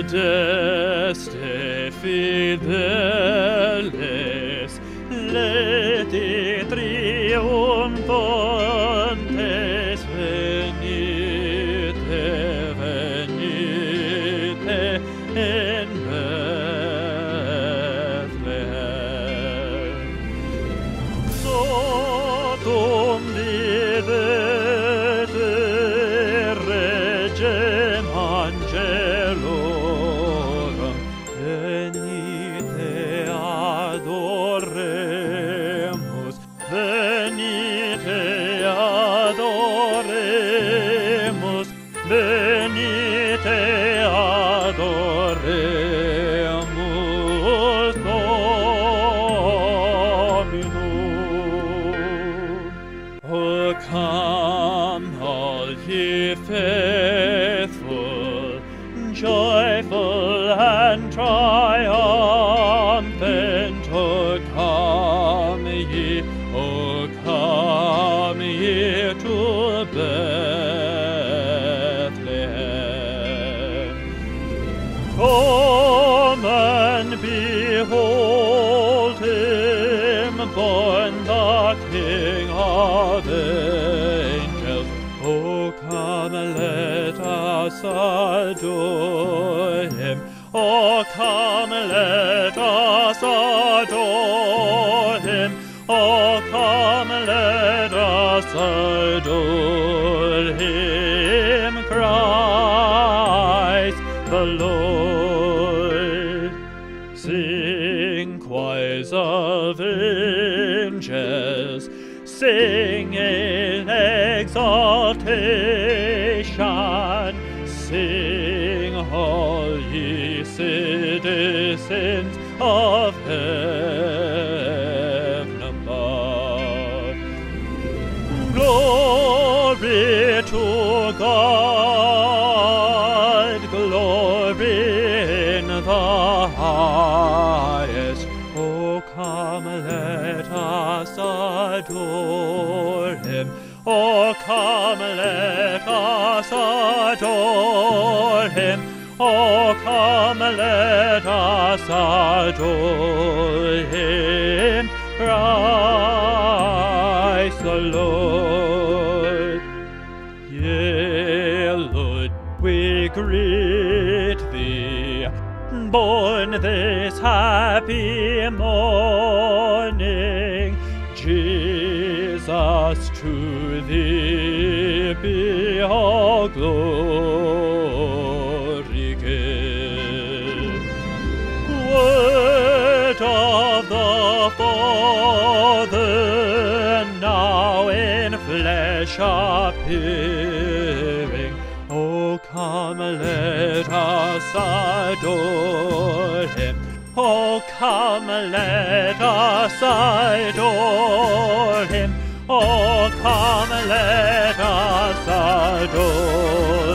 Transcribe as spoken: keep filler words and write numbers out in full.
Adeste fideles, leti triumphantes, venite, venite in Bethlehem. Sotum videte regem angelorum, venite adoremus, venite adoremus, venite adoremus Dominum. O come, all ye faithful, joyful and triumphant, O come ye, O come ye to Bethlehem. Come and behold him, born the King of angels. O come, let us adore him. O come, let us adore him. O come, let us adore him, Christ the Lord. Sing, choirs of angels, sing in exaltation, sing all ye citizens of heaven above. Glory to God, glory in the highest. O come, let us adore him. O come, let us adore him. O come, let us adore him, Christ the Lord. Yea, Lord, we greet thee, born this happy morning. Jesus, to thee be all glory given. Word of the Father, now in flesh appearing. O come, let us adore him. O come, let us adore him. O come, let us adore